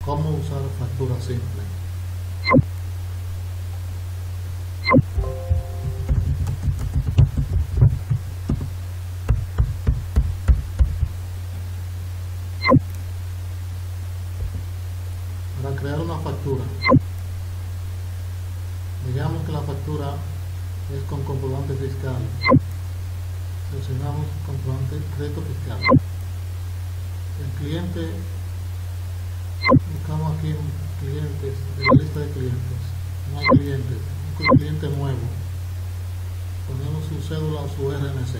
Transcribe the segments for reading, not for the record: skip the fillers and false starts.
¿Cómo usar factura simple? Para crear una factura, digamos que la factura es con comprobante fiscal. Seleccionamos comprobante crédito fiscal. El cliente, buscamos aquí clientes, de la lista de clientes, no hay clientes, un cliente nuevo. Ponemos su cédula o su RNC.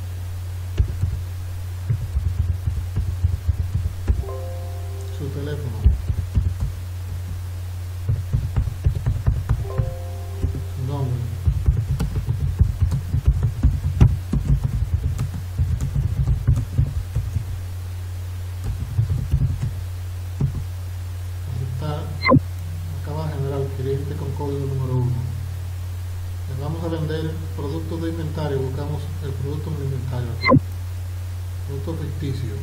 Su teléfono. Su nombre. Aceptar. Acaba de generar cliente con código número 1. Les vamos a vender productos de inventario. Buscamos el producto de inventario aquí. Producto ficticio.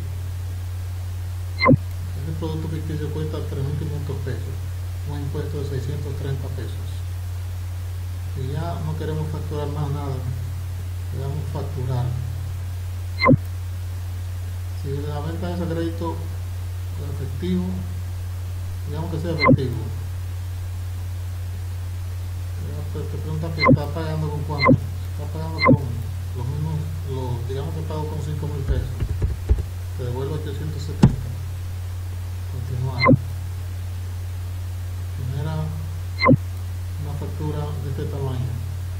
Este producto ficticio cuesta 3.500 pesos, un impuesto de 630 pesos. Y ya no queremos facturar más nada, le damos facturar. Si la venta es a crédito o efectivo, digamos que sea efectivo. Te preguntan que está pagando con cuánto. Está pagando con los mismos, digamos que pago con 5.000 pesos. Te devuelvo 870. Continuar. Genera una factura de este tamaño.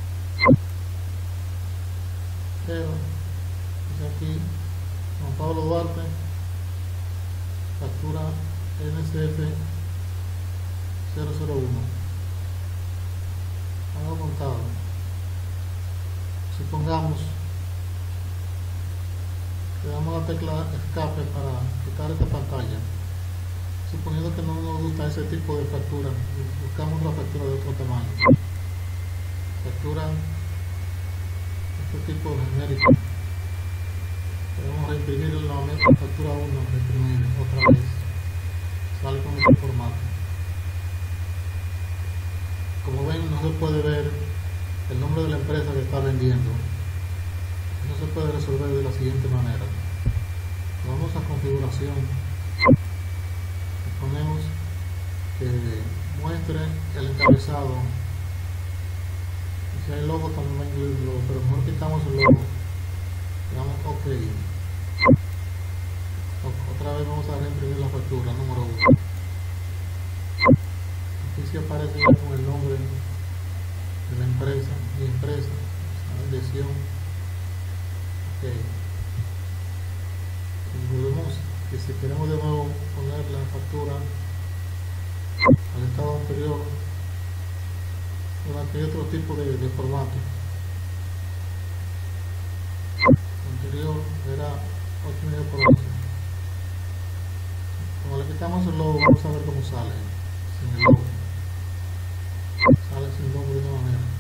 Pero dice aquí Juan Pablo Duarte, factura NSF 001. Pago contado. Supongamos le damos la tecla escape para quitar esta pantalla. Suponiendo que no nos gusta ese tipo de factura, buscamos la factura de otro tamaño. Factura este tipo genérico. Podemos reimprimir nuevamente la factura 1, reimprimir otra vez. Sale con este formato. Como ven, no se puede ver el nombre de la empresa que está vendiendo. No se puede resolver de la siguiente manera. Vamos a configuración. Ponemos que muestre el encabezado. Y si hay logo también va a incluir el logo, pero mejor quitamos el logo. Le damos OK. Otra vez vamos a reimprimir la factura número 1. Aquí sí aparece ya con el nombre de la empresa, mi empresa, la dirección. OK. Y volvemos, que si queremos de nuevo poner la factura al estado anterior, aquí hay otro tipo de formato. Anterior era 8,5 por 11. Como le quitamos el logo, vamos a ver cómo sale sin el logo. Sale sin logo de una manera.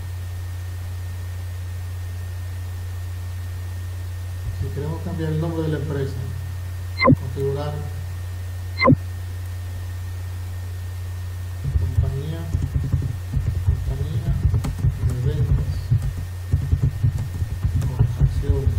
Si queremos cambiar el nombre de la empresa, configurar compañía de ventas con acciones.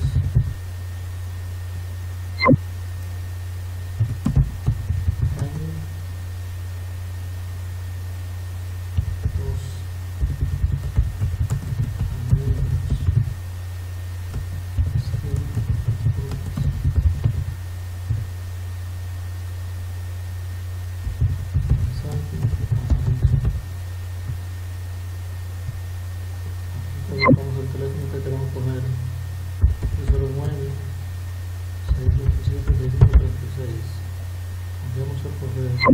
Colocamos el teléfono que queremos poner, 09 627 6536. Enviamos el correo.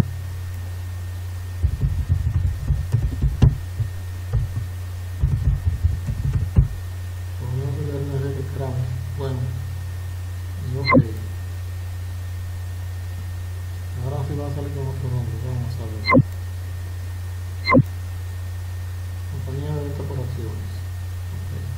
Ponemos el RNG que queramos. Bueno, y OK. Ahora sí va a salir con otro nombre. Vamos a ver. Compañía de venta por acciones. Okay.